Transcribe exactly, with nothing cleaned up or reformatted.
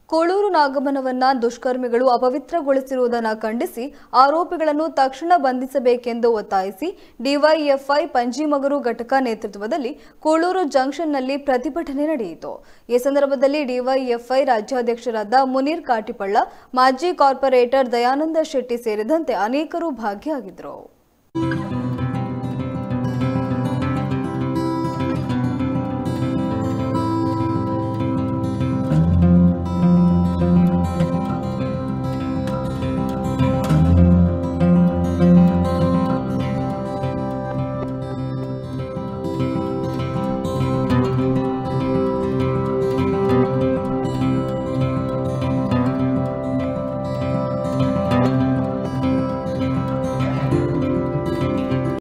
ಕೋಳೂರು ನಾಗಮ್ಮನವನ್ನ ದುಷ್ಕರ್ಮಿಗಳು ಅಪವಿತ್ರಗೊಳಿಸಿರುವುದನ್ನು ಖಂಡಿಸಿ ಆರೋಪಿಗಳನ್ನು ತಕ್ಷಣ ಬಂಧಿಸಬೇಕೆಂದು ಒತ್ತಾಯಿಸಿ ಡಿವೈಎಫ್ಐ ಪಂಜಿಮಗರು ಘಟಕ ನೇತೃತ್ವದಲ್ಲಿ ಕೋಳೂರು ಜಂಕ್ಷನ್ನಲ್ಲಿ ಪ್ರತಿಭಟನೆ ನಡೆಯಿತು। ಈ ಸಂದರ್ಭದಲ್ಲಿ ಡಿವೈಎಫ್ಐ ರಾಜ್ಯಾಧ್ಯಕ್ಷರಾದ ಮುನೀರ್ ಕಾಟಿಪಳ್ಳ, ಮಾಜಿ ಕಾರ್ಪೊರೇಟರ್ ದಯಾನಂದ ಶೆಟ್ಟಿ ಸೇರಿದಂತೆ ಅನೇಕರು ಭಾಗಿಯಾಗಿದ್ದರು।